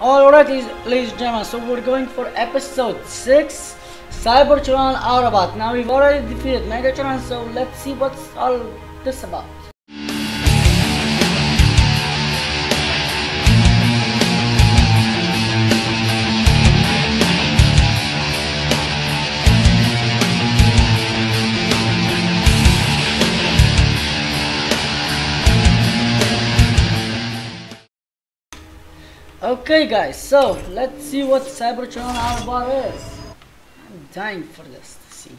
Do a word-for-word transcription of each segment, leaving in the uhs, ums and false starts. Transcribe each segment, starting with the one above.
Alright, ladies and gentlemen, so we're going for episode six, Cybertron Autobot. Now we've already defeated Megatron, so let's see what's all this about. Okay guys, so let's see what Cybertron Autobot is. I'm dying for this to see.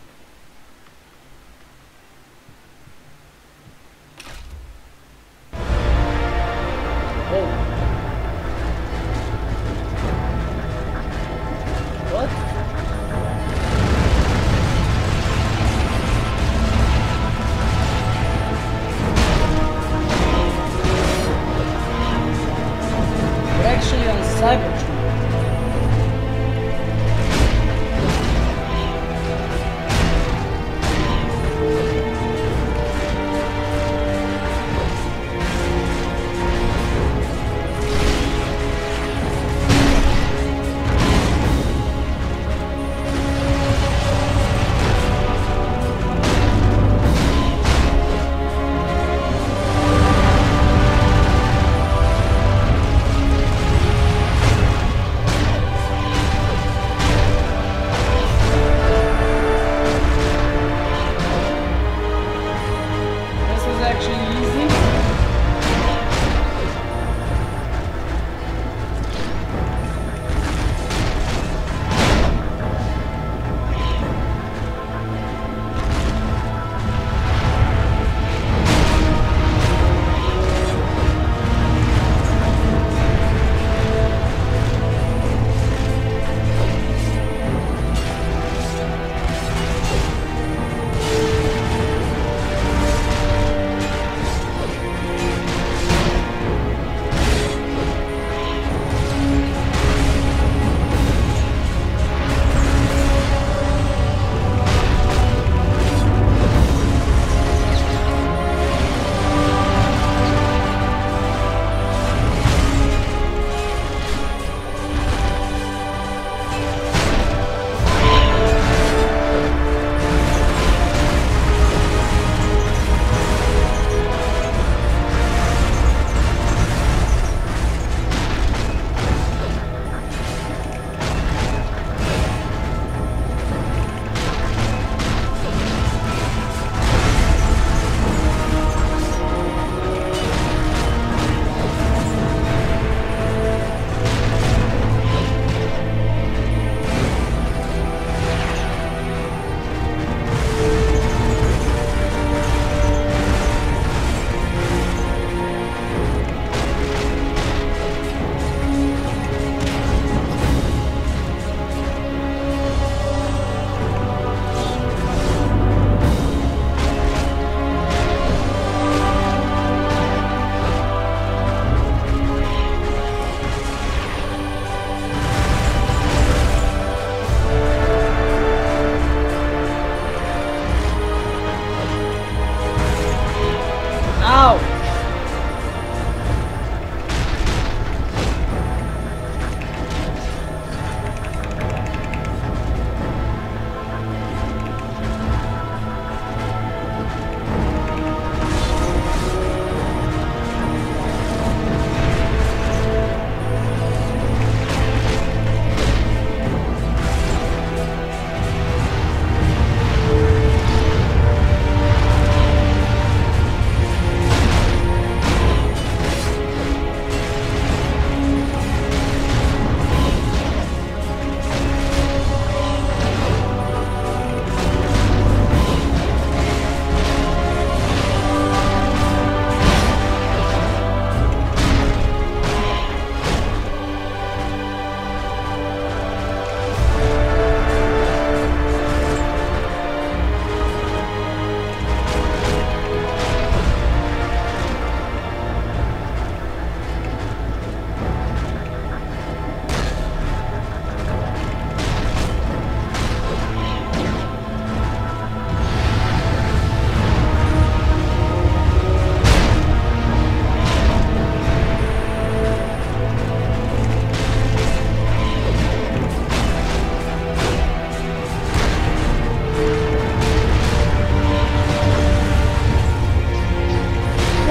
Oh. What? Actually on Cybertron.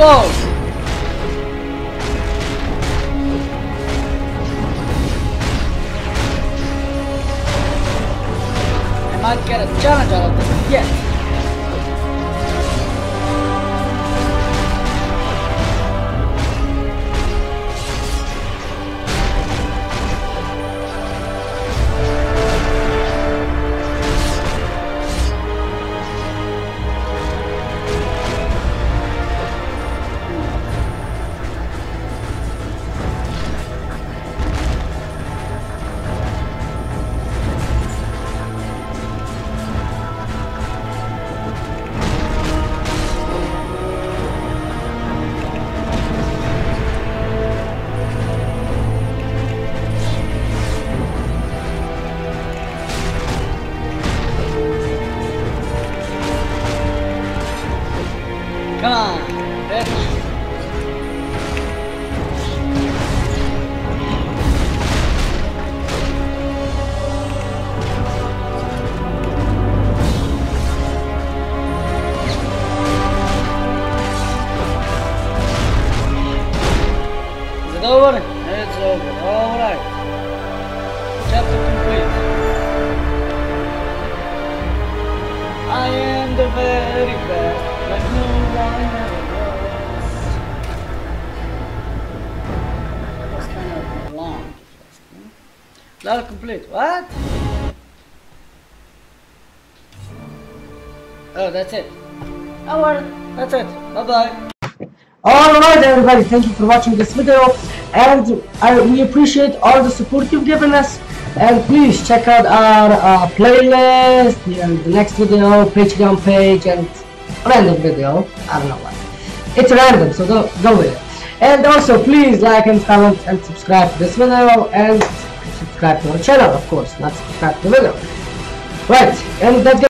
go! I might get a challenge out of this yet. Come on, bitch. Is it over? It's over. Alright. Chapter complete. I am the very best. Like no one ever was. That was kind of long. Level complete. What? Oh, that's it. Oh well, that's it. Bye bye. Alright everybody, thank you for watching this video, and I, we appreciate all the support you've given us, and please check out our uh, playlist and the next video, Patreon page, and random video. I don't know what. It's random, so go, go with it. And also please like and comment and subscribe to this video, and subscribe to our channel, of course, not subscribe to the video. Right, and that's